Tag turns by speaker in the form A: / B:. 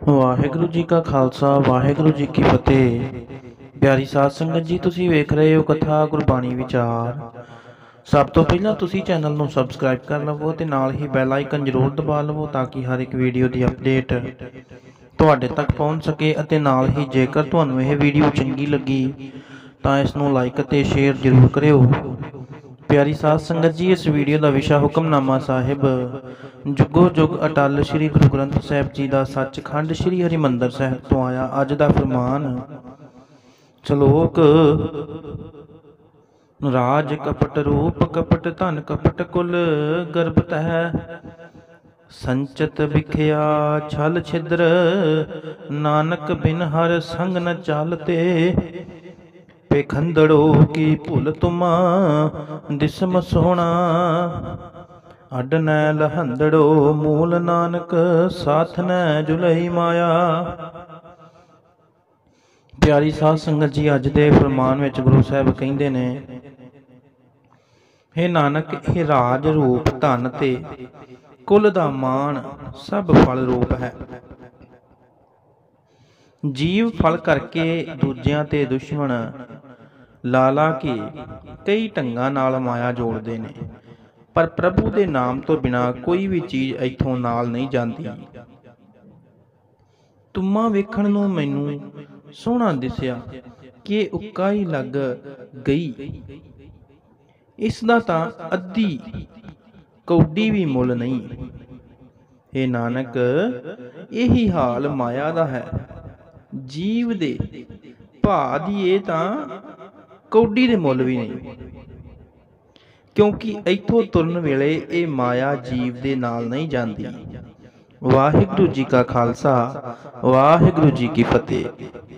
A: ਵਾਹਿਗੁਰੂ ਜੀ ਕਾ ਖਾਲਸਾ ਵਾਹਿਗੁਰੂ ਜੀ ਕੀ ਫਤਿਹ। ਪਿਆਰੀ ਸਾਧ ਸੰਗਤ ਜੀ, ਤੁਸੀਂ ਵੇਖ ਰਹੇ ਹੋ ਕਥਾ ਗੁਰਬਾਣੀ ਵਿਚਾਰ। ਸਭ ਤੋਂ ਪਹਿਲਾਂ ਤੁਸੀਂ ਚੈਨਲ ਨੂੰ ਸਬਸਕ੍ਰਾਈਬ ਕਰ ਲਵੋ ਤੇ ਨਾਲ ਹੀ ਬੈਲ ਆਈਕਨ ਜ਼ਰੂਰ ਦਬਾ ਲਵੋ ਤਾਂ ਕਿ ਹਰ ਇੱਕ ਵੀਡੀਓ ਦੀ ਅਪਡੇਟ ਤੁਹਾਡੇ ਤੱਕ ਪਹੁੰਚ ਸਕੇ। ਅਤੇ ਨਾਲ ਹੀ ਜੇਕਰ ਤੁਹਾਨੂੰ ਇਹ ਵੀਡੀਓ ਚੰਗੀ ਲੱਗੀ ਤਾਂ ਇਸ ਨੂੰ ਲਾਈਕ ਅਤੇ ਸ਼ੇਅਰ ਜ਼ਰੂਰ ਕਰਿਓ। ਪਿਆਰੀ ਸਾਧ ਸੰਗਤ ਜੀ, ਇਸ ਵੀਡੀਓ ਦਾ ਵਿਸ਼ਾ ਹੁਕਮਨਾਮਾ ਸਾਹਿਬ ਜੁਗੋ ਜੁਗ ਅਟਲ ਸ੍ਰੀ ਗੁਰੂ ਗ੍ਰੰਥ ਸਾਹਿਬ ਜੀ ਦਾ ਸੱਚਖੰਡ ਸ੍ਰੀ ਹਰਿਮੰਦਰ ਸਾਹਿਬ ਤੋਂ ਆਇਆ ਅੱਜ ਦਾ ਫਰਮਾਨ। ਸ਼ਲੋਕ। ਰਾਜ ਕਪਟ ਰੂਪ ਕਪਟ ਧਨ ਕਪਟ ਕੁਲ ਗਰਭਤ ਹੈ, ਸੰਚਤ ਵਿਖਿਆ ਛਲ ਛਿਦਰ, ਨਾਨਕ ਬਿਨ ਹਰ ਸੰਗ ਨ ਚਾਲਤੇ। ਪੇਖੰਦੜੋ ਕੀ ਭੁੱਲ ਤੁਮਾ ਦਿਸਮ ਸੋਹਣਾ, ਅੱਡ ਨੈ ਲਹੰਦੜੋ ਮੂਲ ਨਾਨਕ, ਸਾਥ ਨੈ ਜੁਲਈ ਮਾਇਆ। ਪਿਆਰੀ ਸਾਧ ਸੰਗਤ ਜੀ, ਅੱਜ ਦੇ ਫਰਮਾਨ ਵਿੱਚ ਗੁਰੂ ਸਾਹਿਬ ਕਹਿੰਦੇ ਨੇ, ਹੇ ਨਾਨਕ, ਇਹ ਰਾਜ ਰੂਪ ਧਨ ਤੇ ਕੁਲ ਦਾ ਮਾਣ ਸਭ ਫਲ ਰੂਪ ਹੈ। ਜੀਵ ਫਲ ਕਰਕੇ ਦੂਜਿਆਂ ਤੇ ਦੁਸ਼ਮਣ ਲਾ ਲਾ ਕੇ ਕਈ ਢੰਗਾਂ ਨਾਲ ਮਾਇਆ ਜੋੜਦੇ ਨੇ, ਪਰ ਪ੍ਰਭੂ ਦੇ ਨਾਮ ਤੋਂ ਬਿਨਾ ਕੋਈ ਵੀ ਚੀਜ਼ ਇੱਥੋਂ ਨਾਲ ਨਹੀਂ ਜਾਂਦੀ। ਤੁਮਾ ਵੇਖਣ ਨੂੰ ਮੈਨੂੰ ਸੋਹਣਾ ਦਿਸਿਆ ਕਿ ਉੱਕਾ ਹੀ ਲੱਗ ਗਈ, ਇਸ ਦਾ ਤਾਂ ਅੱਧੀ ਕੌਡੀ ਵੀ ਮੁੱਲ ਨਹੀਂ। ਇਹ ਨਾਨਕ, ਇਹੀ ਹਾਲ ਮਾਇਆ ਦਾ ਹੈ। ਜੀਵ ਦੇ ਭਾ ਦੀ ਇਹ ਤਾਂ ਕੌਡੀ ਦੇ ਮੁੱਲ ਵੀ ਨਹੀਂ, ਕਿਉਂਕਿ ਇੱਥੋਂ ਤੁਰਨ ਵੇਲੇ ਇਹ ਮਾਇਆ ਜੀਵ ਦੇ ਨਾਲ ਨਹੀਂ ਜਾਂਦੀ। ਵਾਹਿਗੁਰੂ ਜੀ ਕਾ ਖਾਲਸਾ ਵਾਹਿਗੁਰੂ ਜੀ ਕੀ ਫਤਿਹ।